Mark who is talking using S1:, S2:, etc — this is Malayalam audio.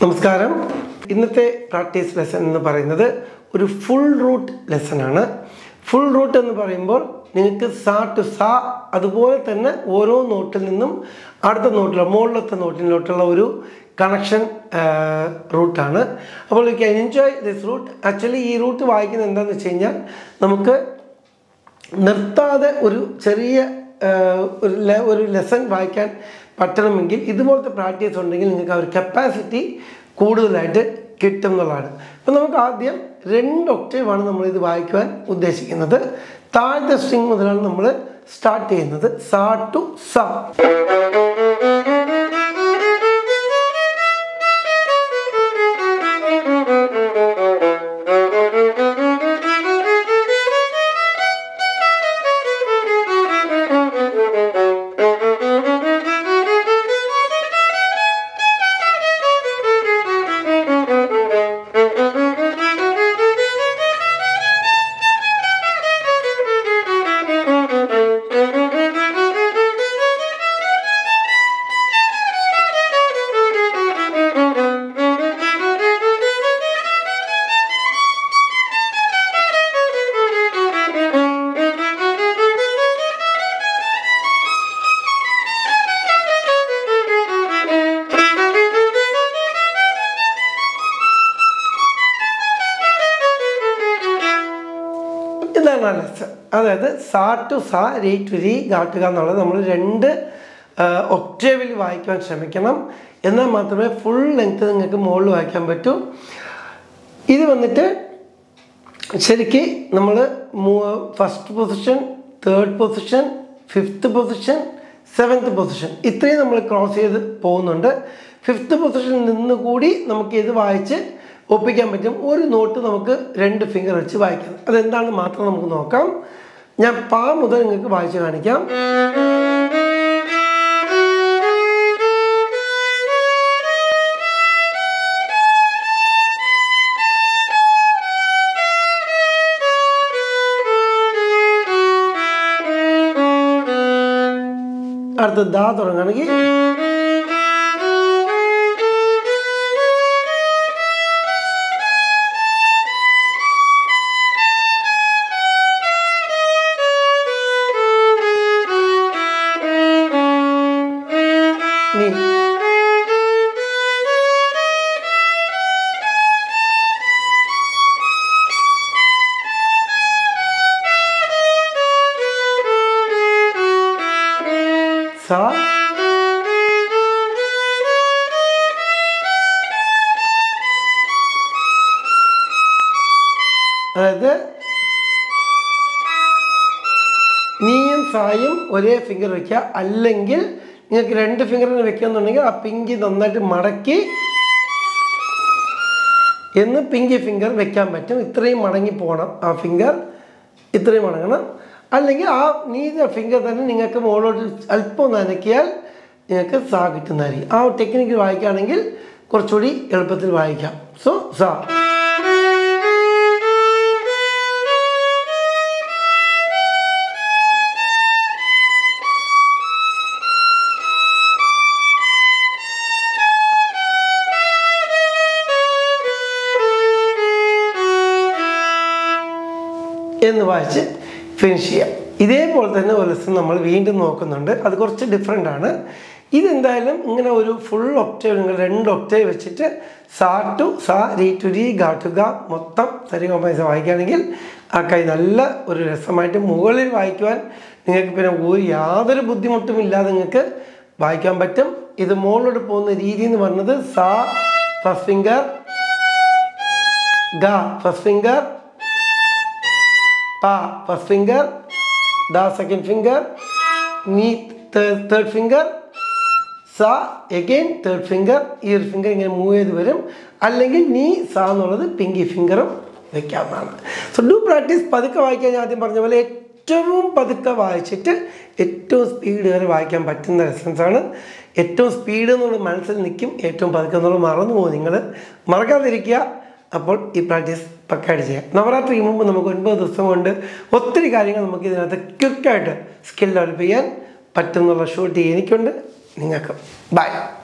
S1: നമസ്കാരം. ഇന്നത്തെ പ്രാക്ടീസ് ലെസൺ എന്ന് പറയുന്നത് ഒരു ഫുൾ റൂട്ട് ലെസൺ ആണ്. ഫുൾ റൂട്ട് എന്ന് പറയുമ്പോൾ നിങ്ങൾക്ക് സാ ടു സാ അതുപോലെ തന്നെ ഓരോ നോട്ടിൽ നിന്നും അടുത്ത നോട്ടിലുള്ള മുകളിലത്തെ നോട്ടിലോട്ടുള്ള ഒരു കണക്ഷൻ റൂട്ടാണ്. അപ്പോൾ you can enjoy this root. Actually ഈ റൂട്ട് വായിക്കുന്നത് എന്താണെന്ന് വെച്ച് കഴിഞ്ഞാൽ നമുക്ക് നിർത്താതെ ഒരു ചെറിയ ഒരു ലെസൺ വായിക്കാൻ പറ്റണമെങ്കിൽ ഇതുപോലത്തെ പ്രാക്ടീസ് ഉണ്ടെങ്കിൽ നിങ്ങൾക്ക് ആ ഒരു കപ്പാസിറ്റി കൂടുതലായിട്ട് കിട്ടും എന്നുള്ളതാണ്. അപ്പം നമുക്ക് ആദ്യം 2 ഒക്ടേവാണ് നമ്മളിത് വായിക്കുവാൻ ഉദ്ദേശിക്കുന്നത്. താഴത്തെ സ്ട്രിങ് മുതലാണ് നമ്മൾ സ്റ്റാർട്ട് ചെയ്യുന്നത്. സാ ടു സാ. ഇതാണ് ലെസൺ. അതായത് സാ ടു സാ, രീ ടു രീ, ഗാ ടു ഗാ എന്നുള്ളത് നമ്മൾ 2 ഒക്ടേവിൽ വായിക്കാൻ ശ്രമിക്കണം. എന്നാൽ മാത്രമേ ഫുൾ ലെങ്ത് നിങ്ങൾക്ക് മുകളിൽ വായിക്കാൻ പറ്റൂ. ഇത് വന്നിട്ട് ശരിക്ക് നമ്മൾ first position, 3rd position, 5th position, 7th position ഇത്രയും നമ്മൾ ക്രോസ് ചെയ്ത് പോകുന്നുണ്ട്. 5th പൊസിഷനിൽ നിന്ന് കൂടി നമുക്ക് ഇത് വായിച്ച് ഒപ്പിക്കാൻ പറ്റും. ഒരു നോട്ട് നമുക്ക് 2 ഫിംഗർ വെച്ച് വായിക്കാം. അതെന്താണ് മാത്രം നമുക്ക് നോക്കാം. ഞാൻ പാ മുതൽ നിങ്ങൾക്ക് വായിച്ച് കാണിക്കാം. അടുത്ത ദാ തുടങ്ങുകയാണെങ്കിൽ സാ, അതായത് നീയും സായും ഒരേ ഫിംഗർ വയ്ക്കുക. അല്ലെങ്കിൽ നിങ്ങൾക്ക് 2 ഫിംഗറിന് വെക്കുകയെന്നുണ്ടെങ്കിൽ ആ പിങ്കി നന്നായിട്ട് മടക്കി പിങ്കി ഫിംഗർ വെക്കാൻ പറ്റും. ഇത്രയും മടങ്ങി പോകണം ആ ഫിംഗർ, ഇത്രയും മടങ്ങണം. അല്ലെങ്കിൽ ആ നീത ഫിംഗർ തന്നെ നിങ്ങൾക്ക് മുകളിലോട്ട് അല്പം നനയ്ക്കിയാൽ നിങ്ങൾക്ക് സാ കിട്ടുന്നതായിരിക്കും. ആ ടെക്നിക്ക് വായിക്കുകയാണെങ്കിൽ കുറച്ചുകൂടി എളുപ്പത്തിൽ വായിക്കാം. സോ സാ. എന്ന് വായിച്ച് ഫിനിഷ് ചെയ്യാം. ഇതേപോലെ തന്നെ ഒരു ലെസൺ നമ്മൾ വീണ്ടും നോക്കുന്നുണ്ട്. അത് കുറച്ച് ഡിഫറെൻ്റ് ആണ്. ഇതെന്തായാലും ഇങ്ങനെ ഒരു ഫുൾ ഒക്ടേവ് നിങ്ങൾ 2 ഒക്ടേവ് വെച്ചിട്ട് സാ ടു സാ, രീ ടു രീ, ഗാ ടു ഗാ മൊത്തം സരിഗമപ വായിക്കുകയാണെങ്കിൽ ആ കൈ നല്ല ഒരു രസമായിട്ട് മുകളിൽ വായിക്കുവാൻ നിങ്ങൾക്ക് പിന്നെ യാതൊരു ബുദ്ധിമുട്ടും ഇല്ലാതെ നിങ്ങൾക്ക് വായിക്കാൻ പറ്റും. ഇത് മുകളിലോട്ട് പോകുന്ന രീതി എന്ന് പറഞ്ഞത് സാ ഫസ്റ്റ് ഫിംഗർ, ഗാ ഫസ്റ്റ് ഫിംഗർ, പാ ഫസ്റ്റ് ഫിംഗർ, ദാ സെക്കൻഡ് ഫിംഗർ, നീ തേർഡ് ഫിംഗർ, സാ എഗെയിൻ തേർഡ് ഫിംഗർ. ഈ ഒരു ഫിംഗർ ഇങ്ങനെ മൂവ് ചെയ്ത് വരും. അല്ലെങ്കിൽ നീ സാ എന്നുള്ളത് പിങ്കി ഫിംഗറും വെക്കാവുന്നതാണ്. So do practice. പതുക്കെ വായിക്കാൻ ഞാൻ ആദ്യം പറഞ്ഞ പോലെ ഏറ്റവും പതുക്കെ വായിച്ചിട്ട് ഏറ്റവും സ്പീഡ് വരെ വായിക്കാൻ പറ്റുന്ന ലെസൺസാണ്. ഏറ്റവും സ്പീഡ് എന്നുള്ളത് മനസ്സിൽ നിൽക്കും, ഏറ്റവും പതുക്കെ എന്നുള്ളത് മറന്നു പോകും. നിങ്ങൾ മറക്കാതിരിക്കുക. അപ്പോൾ ഈ പ്രാക്ടീസ് പക്കായിട്ട് ചെയ്യാം. നവരാത്രിക്ക് മുമ്പ് നമുക്ക് 9 ദിവസം കൊണ്ട് ഒത്തിരി കാര്യങ്ങൾ നമുക്ക് ഇതിനകത്ത് ക്വിക്കായിട്ട് സ്കിൽ ഡെവലപ്പ് ചെയ്യാൻ പറ്റുന്നുള്ള ഷൂട്ട് എനിക്കുണ്ട്, നിങ്ങൾക്കും. ബൈ.